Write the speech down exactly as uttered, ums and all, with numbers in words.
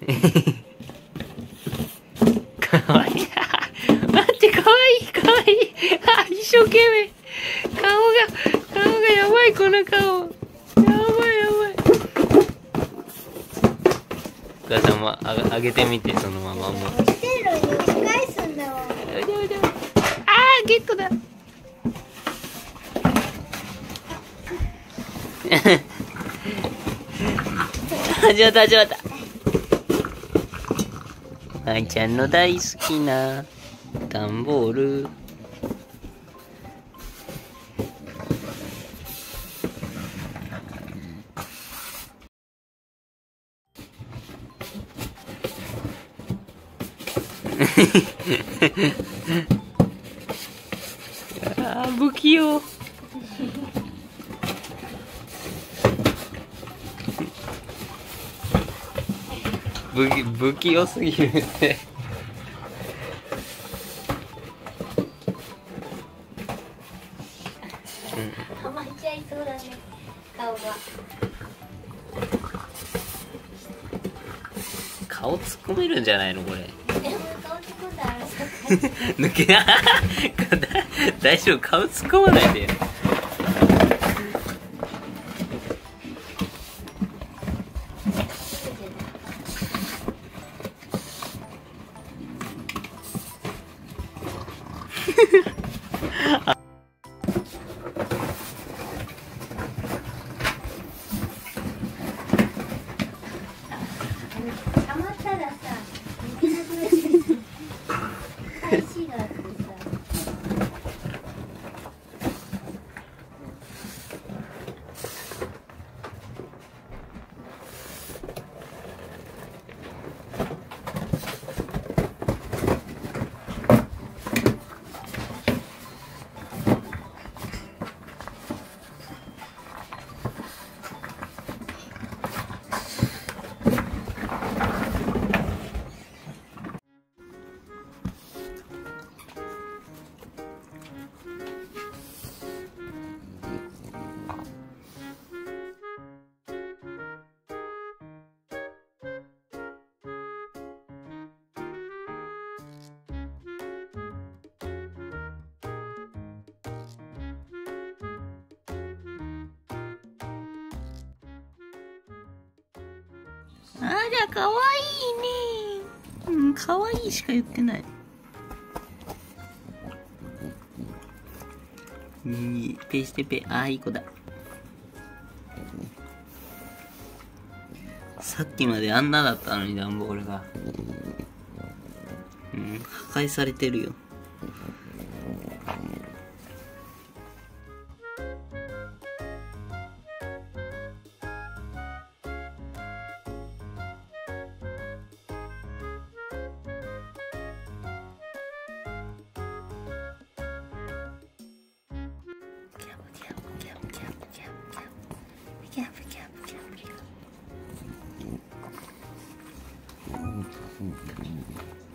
かわいい。待って、かわいい、かわいい。あ、一生懸命。顔が、顔がやばい、この顔。やばい、やばい。お母さんもああげてみて、そのままもう。 来てるのに返すんだわ。 あー、ゲットだ。始まった、始まった。愛ちゃんの大好きな段ボール。あー、不器用。不器不器用すぎるって。 はまっちゃいそうだね、顔が。 顔突っ込めるんじゃないのこれ。 でも顔突っ込んだら抜け大丈夫、顔突っ込まないでよ。 はまったらさ、抜けなくなっちゃう。足があってさ。 あら、かわいいね。うん、かわいいしか言ってない。いい、ペしてペ。あー、いい子だ。さっきまであんなだったのに、段ボールが。うん、破壊されてるよ。キャプキャプキャプキャプキャプキャプ。